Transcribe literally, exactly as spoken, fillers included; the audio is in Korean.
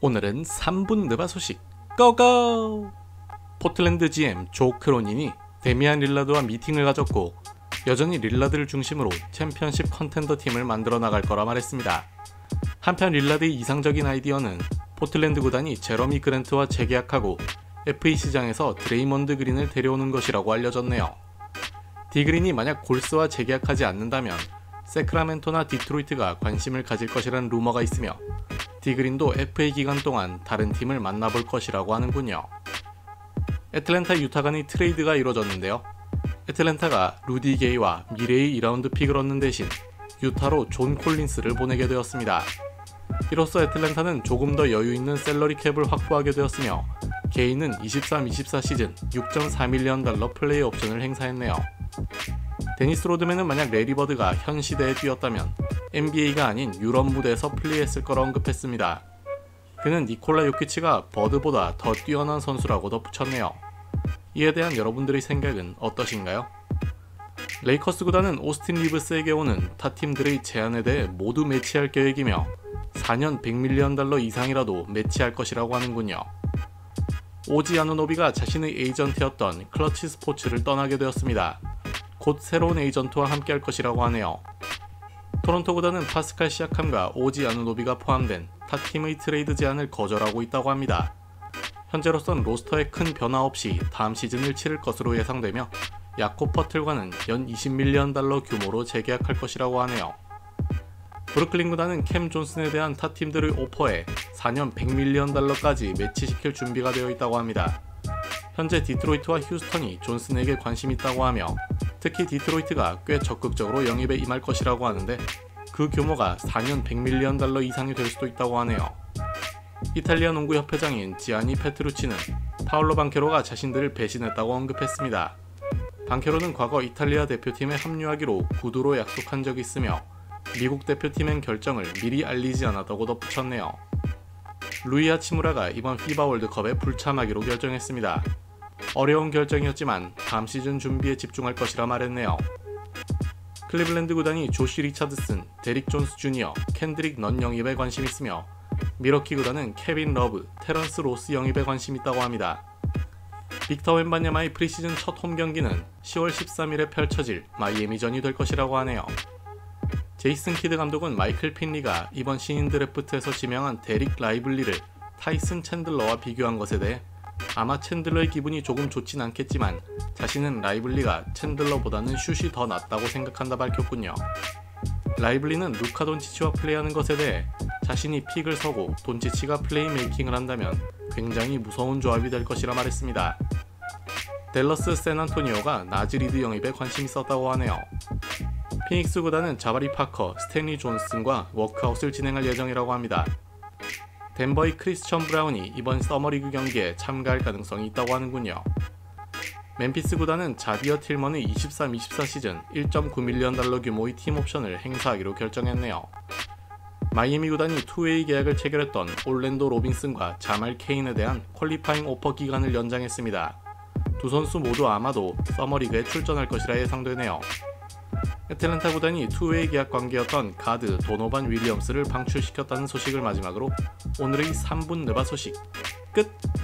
오늘은 삼 분 느바 소식 고고! 포틀랜드 지엠 조 크로닌이 데미안 릴라드와 미팅을 가졌고 여전히 릴라드를 중심으로 챔피언십 컨텐더 팀을 만들어 나갈 거라 말했습니다. 한편 릴라드의 이상적인 아이디어는 포틀랜드 구단이 제러미 그랜트와 재계약하고 에프에이 시장에서 드레이먼드 그린을 데려오는 것이라고 알려졌네요. 디그린이 만약 골스와 재계약하지 않는다면 세크라멘토나 디트로이트가 관심을 가질 것이라는 루머가 있으며 디그린도 에프에이 기간 동안 다른 팀을 만나볼 것이라고 하는군요. 애틀랜타 유타 간의 트레이드가 이루어졌는데요. 애틀랜타가 루디 게이와 미래의 이 라운드 픽을 얻는 대신 유타로 존 콜린스를 보내게 되었습니다. 이로써 애틀랜타는 조금 더 여유있는 셀러리 캡을 확보하게 되었으며 게이는 이십삼 이십사 시즌 육 점 사 밀리언 달러 플레이 옵션을 행사했네요. 데니스 로드맨은 만약 레리 버드가 현 시대에 뛰었다면 엔비에이가 아닌 유럽 무대에서 플레이했을 거라 언급했습니다. 그는 니콜라 요키치가 버드보다 더 뛰어난 선수라고 덧붙였네요. 이에 대한 여러분들의 생각은 어떠신가요? 레이커스 구단은 오스틴 리브스에게 오는 타 팀들의 제안에 대해 모두 매치할 계획이며 사 년 백 밀리언 달러 이상이라도 매치할 것이라고 하는군요. 오지 아누노비가 자신의 에이전트였던 클러치 스포츠를 떠나게 되었습니다. 곧 새로운 에이전트와 함께할 것이라고 하네요. 토론토 구단은 파스칼 시아캄과 오지 아누노비가 포함된 타 팀의 트레이드 제안을 거절하고 있다고 합니다. 현재로선 로스터에 큰 변화 없이 다음 시즌을 치를 것으로 예상되며 야콥 퍼틀과는 연 이십 밀리언 달러 규모로 재계약할 것이라고 하네요. 브루클린 구단은 캠 존슨에 대한 타 팀들의 오퍼에 사 년 백 밀리언 달러까지 매치시킬 준비가 되어 있다고 합니다. 현재 디트로이트와 휴스턴이 존슨에게 관심이 있다고 하며 특히 디트로이트가 꽤 적극적으로 영입에 임할 것이라고 하는데 그 규모가 사 년 백 밀리언 달러 이상이 될 수도 있다고 하네요. 이탈리아 농구 협회장인 지아니 페트루치는 파올로 방케로가 자신들을 배신했다고 언급했습니다. 방케로는 과거 이탈리아 대표팀에 합류하기로 구두로 약속한 적이 있으며 미국 대표팀엔 결정을 미리 알리지 않았다고 덧붙였네요. 루이 하치무라가 이번 피바 월드컵에 불참하기로 결정했습니다. 어려운 결정이었지만 다음 시즌 준비에 집중할 것이라 말했네요. 클리블랜드 구단이 조시 리차드슨, 데릭 존스 주니어, 켄드릭 넌 영입에 관심 있으며 미러키 구단은 케빈 러브, 테런스 로스 영입에 관심 있다고 합니다. 빅터 웬바냐마의 프리시즌 첫 홈경기는 시월 십삼일에 펼쳐질 마이애미전이 될 것이라고 하네요. 제이슨 키드 감독은 마이클 핀리가 이번 신인 드래프트에서 지명한 데릭 라이블리를 타이슨 챈들러와 비교한 것에 대해 아마 챈들러의 기분이 조금 좋진 않겠지만 자신은 라이블리가 챈들러보다는 슛이 더 낫다고 생각한다 밝혔군요. 라이블리는 루카 돈치치와 플레이하는 것에 대해 자신이 픽을 서고 돈치치가 플레이메이킹을 한다면 굉장히 무서운 조합이 될 것이라 말했습니다. 댈러스 샌안토니오가 나즈리드 영입에 관심이 있었다고 하네요. 피닉스 구단은 자바리 파커, 스탠리 존슨과 워크아웃을 진행할 예정이라고 합니다. 덴버의 크리스천 브라운이 이번 서머리그 경기에 참가할 가능성이 있다고 하는군요. 멤피스 구단은 자비어 틸먼의 이십삼 이십사 시즌 일 점 구 밀리언 달러 규모의 팀 옵션을 행사하기로 결정했네요. 마이애미 구단이 투웨이 계약을 체결했던 올랜도 로빈슨과 자말 케인에 대한 퀄리파잉 오퍼 기간을 연장했습니다. 두 선수 모두 아마도 서머리그에 출전할 것이라 예상되네요. 애틀랜타 구단이 투웨이 계약 관계였던 가드 도노반 윌리엄스를 방출시켰다는 소식을 마지막으로 오늘의 삼 분 느바 소식 끝!